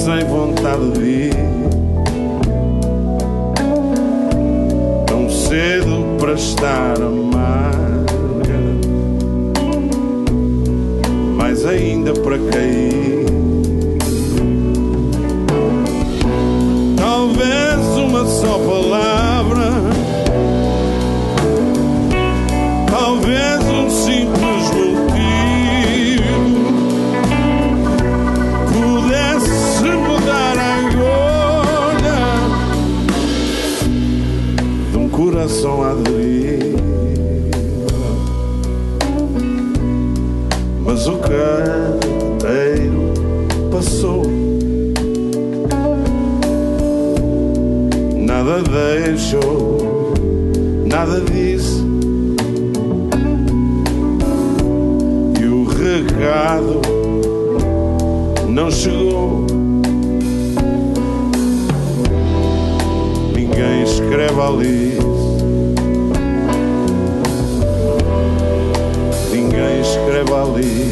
sem vontade de ir, tão cedo para estar amarga, mais ainda para cair. Talvez uma só palavra, talvez um simples motivo pudesse mudar agora de um coração a deriva. Mas o carteiro passou, nada deixou, nada disse, e o recado não chegou. Ninguém escreve ali, ninguém escreve ali.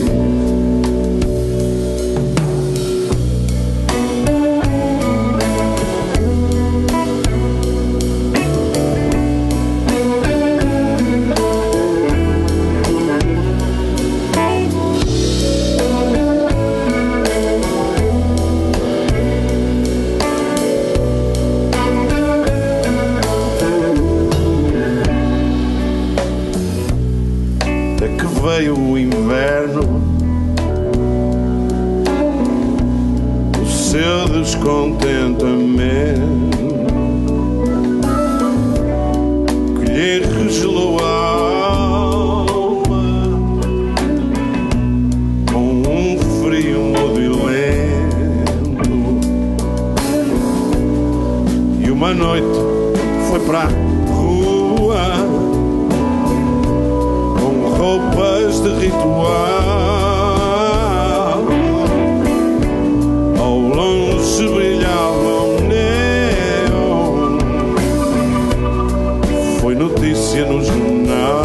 Veio o inverno, o seu descontentamento que lhe regelou a alma com um frio modulento. E uma noite foi para a rua roupas de ritual, ao longe brilhava um neon, foi notícia no jornal.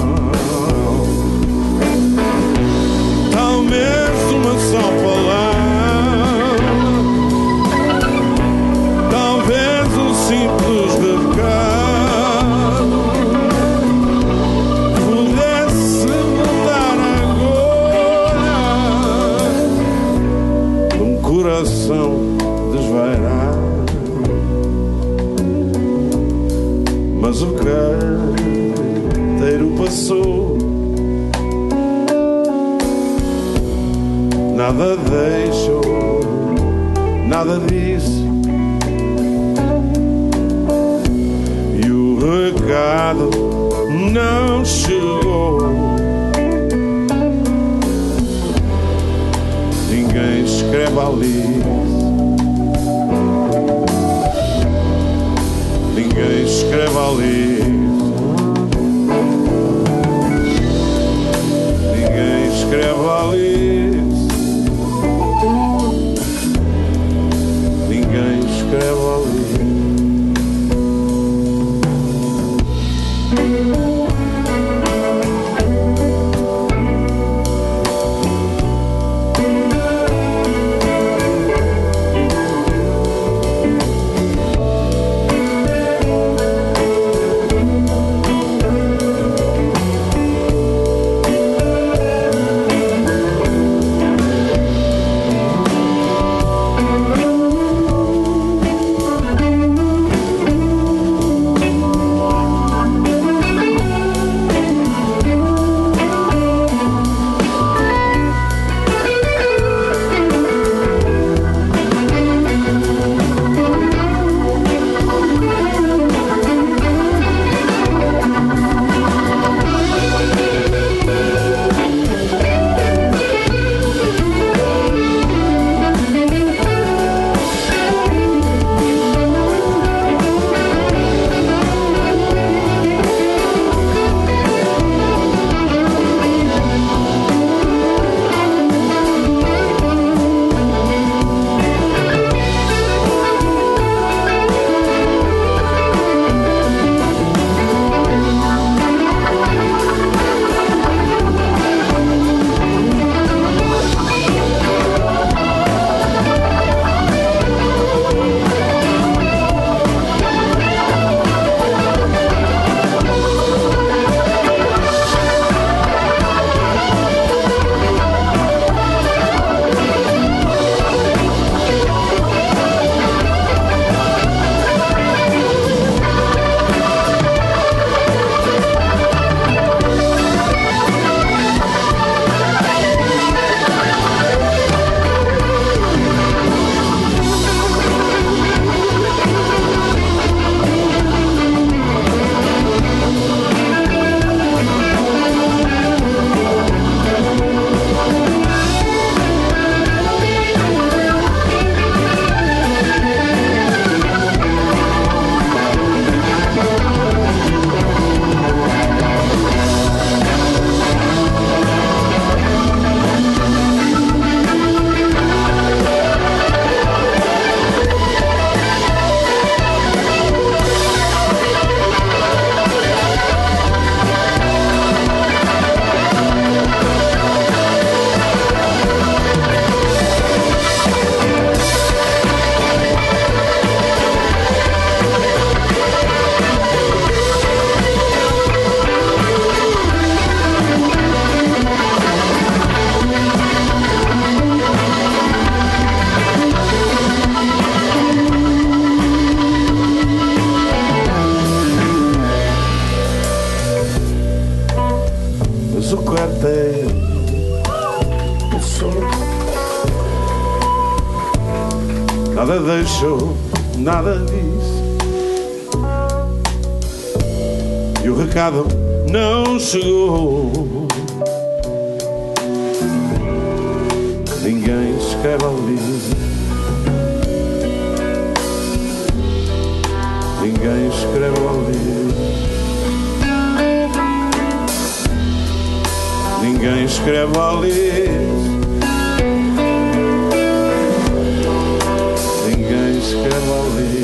Talvez uma só palavra, talvez um simples recado coração desvairado. Mas o carteiro passou, nada deixou, nada disse, e o recado não chegou. Ninguém escreve ali, ninguém escreve ali, ninguém escreve ali, ninguém escreve ali. nada deixou, nada disse, e o recado não chegou. Ninguém escreve ali, ninguém escreve ali, ninguém escreve ali, ninguém escreve ali.